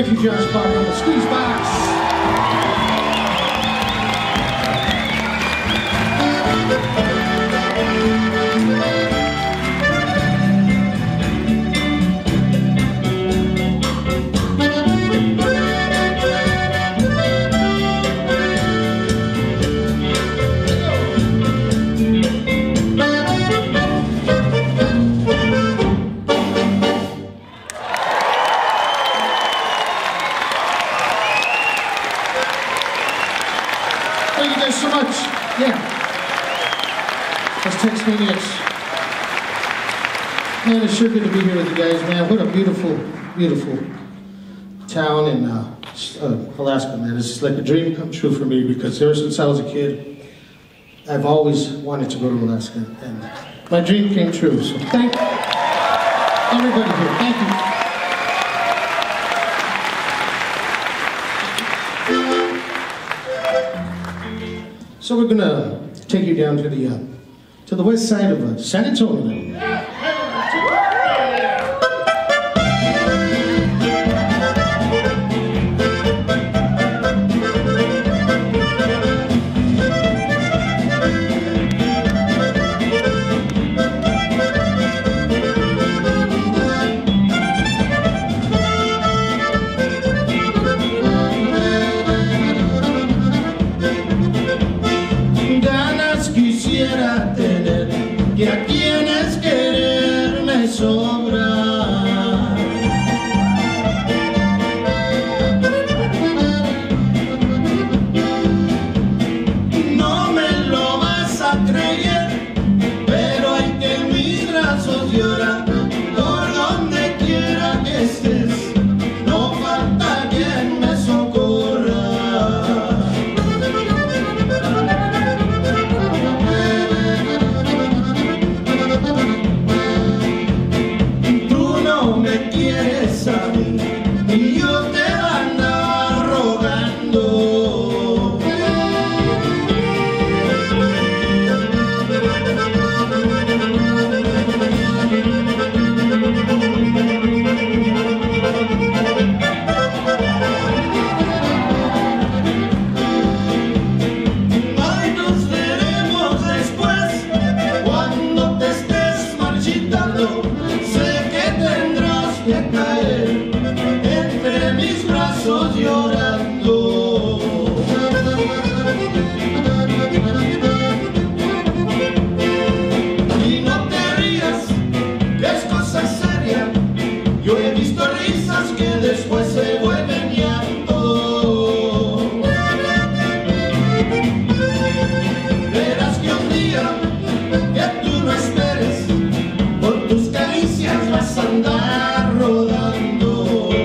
Nephew Josh Park on the squeeze box. Thank you guys so much. Yeah. That's Texmaniacs. Man, it's sure good to be here with you guys, man. What a beautiful, beautiful town in Alaska, man. It's like a dream come true for me because ever since I was a kid, I've always wanted to go to Alaska, and my dream came true. So thank everybody here. Thank you. So we're gonna take you down to the west side of San Antonio. Quisiera tener que a quienes querer me sobra. No me lo vas a creer, pero hay que en mis brazos llorar. Por donde quiera que estés, no falta quien me socorra. Quieres a mí y yo te andaba rogando. Ay, nos veremos después cuando te estés marchitando. Sé que tendrás que caer entre mis brazos llorando. Y no te rías, que es cosa seria. Yo he visto risas que después se vuelven llanto. Verás que un día que tú no esperes, por tus caricias vas a andar rodando.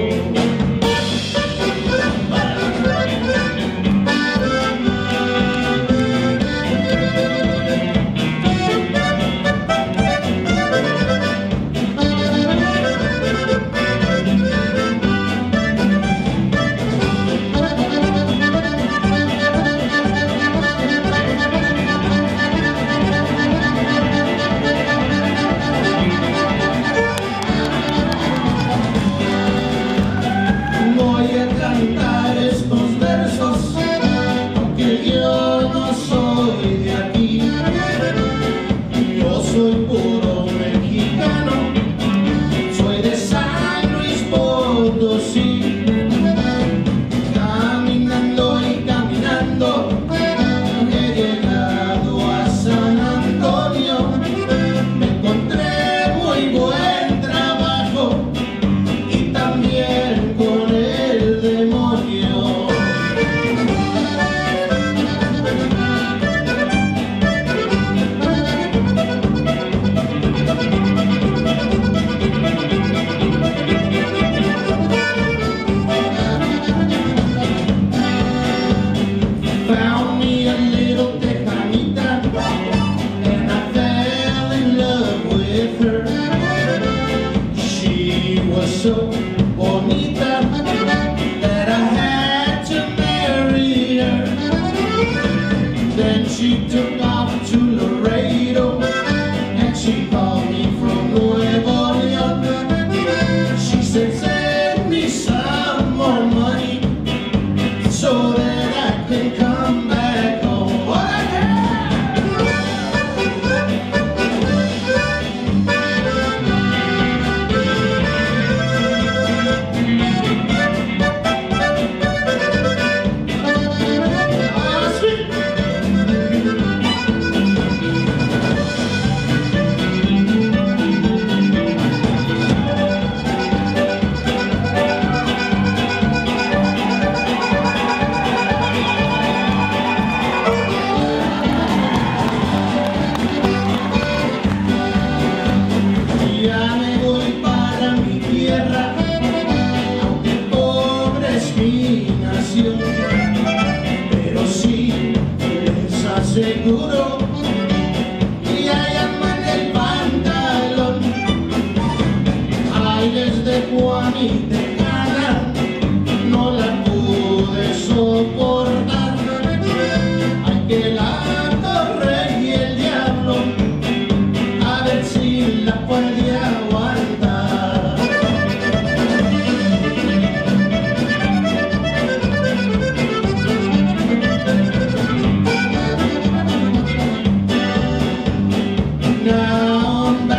Voy a cantar estos versos, aunque yo no soy de aquí. Yo soy puro mexicano, soy de San Luis Potosí. Caminando y caminando, he llegado a San Antonio. Me encontré muy buen trabajo y también con el demonio. puede aguantar. Now I'm back.